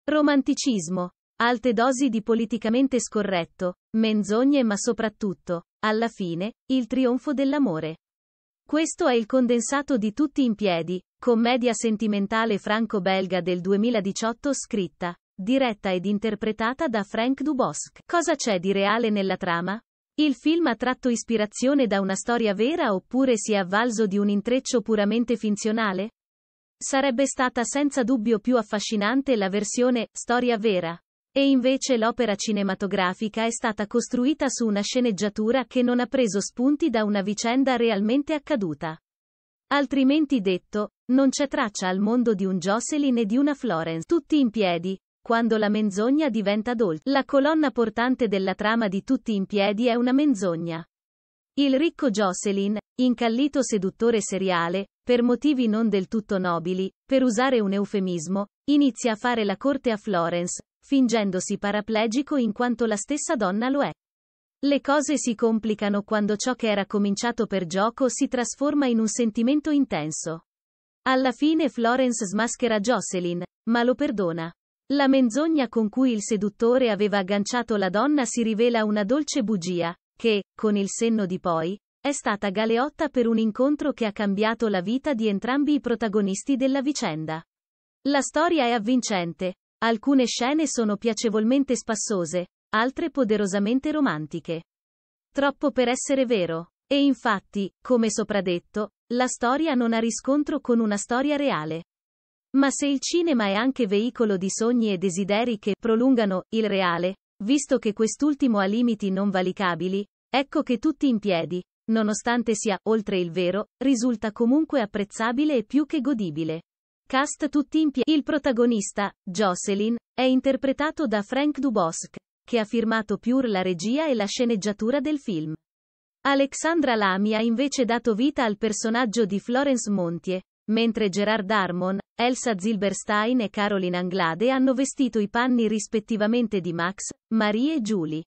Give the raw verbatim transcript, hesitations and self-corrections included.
Romanticismo, alte dosi di politicamente scorretto, menzogne ma soprattutto, alla fine, il trionfo dell'amore. Questo è il condensato di Tutti in piedi, commedia sentimentale franco-belga del duemiladiciotto scritta, diretta ed interpretata da Frank Dubosc. Cosa c'è di reale nella trama? Il film ha tratto ispirazione da una storia vera oppure si è avvalso di un intreccio puramente finzionale? Sarebbe stata senza dubbio più affascinante la versione storia vera. E invece l'opera cinematografica è stata costruita su una sceneggiatura che non ha preso spunti da una vicenda realmente accaduta. Altrimenti detto, non c'è traccia al mondo di un Jocelyn e di una Florence, tutti in piedi, quando la menzogna diventa dolce. La colonna portante della trama di Tutti in piedi è una menzogna. Il ricco Jocelyn, incallito seduttore seriale, per motivi non del tutto nobili, per usare un eufemismo, inizia a fare la corte a Florence, fingendosi paraplegico in quanto la stessa donna lo è. Le cose si complicano quando ciò che era cominciato per gioco si trasforma in un sentimento intenso. Alla fine Florence smaschera Jocelyn, ma lo perdona. La menzogna con cui il seduttore aveva agganciato la donna si rivela una dolce bugia, che, con il senno di poi, è stata galeotta per un incontro che ha cambiato la vita di entrambi i protagonisti della vicenda. La storia è avvincente. Alcune scene sono piacevolmente spassose, altre poderosamente romantiche. Troppo per essere vero. E infatti, come sopradetto, la storia non ha riscontro con una storia reale. Ma se il cinema è anche veicolo di sogni e desideri che prolungano il reale, visto che quest'ultimo ha limiti non valicabili, ecco che Tutti in piedi, nonostante sia oltre il vero, risulta comunque apprezzabile e più che godibile. Cast Tutti in piedi. Il protagonista, Jocelyn, è interpretato da Frank Dubosc, che ha firmato Pure la regia e la sceneggiatura del film. Alexandra Lamy ha invece dato vita al personaggio di Florence Montier, mentre Gerard Darmon, Elsa Zilberstein e Caroline Anglade hanno vestito i panni rispettivamente di Max, Marie e Julie.